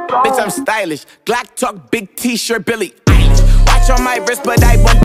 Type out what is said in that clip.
Bitch, I'm stylish. Glock talk, big t-shirt, Billy Eilish. Watch on my wrist, but I won't